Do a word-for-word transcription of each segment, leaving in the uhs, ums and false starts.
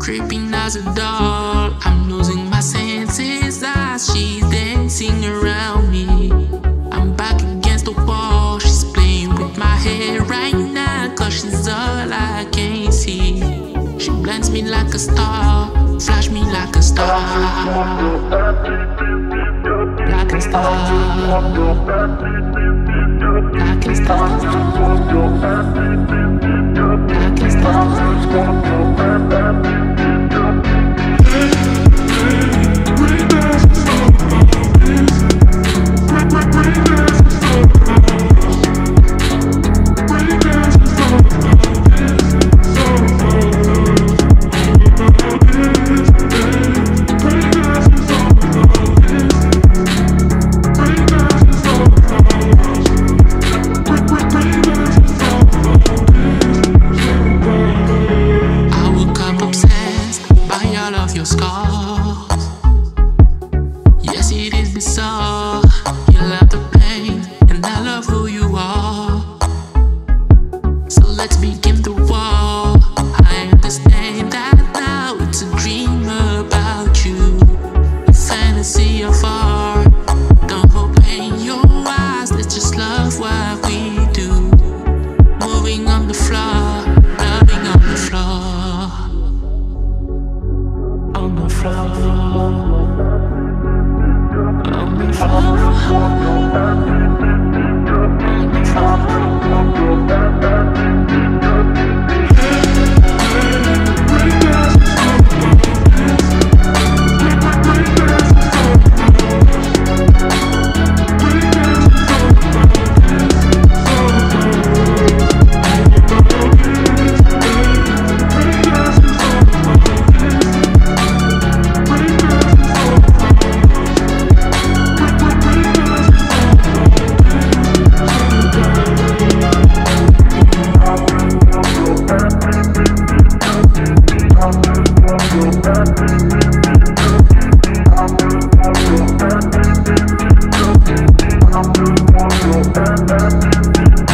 creeping as a doll. I'm losing my senses as she's dancing around me. I'm back against the wall. She's playing with my hair right now, cause she's all I can see. She blends me like a star, flash me like a star, like a star, like a star, like a star. Your scars. Yes, it is bizarre. You love the pain, and I love who you are. So let's begin the war. I understand that now it's a dream about you, a fantasy of art. Don't hold pain in your eyes. Let's just love what we do. Moving on the floor, loving on the floor. On the floor, on the floor, on the floor.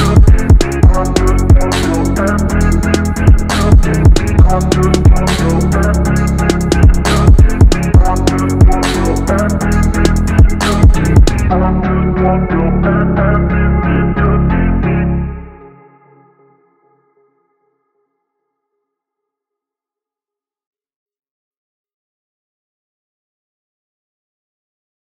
I'm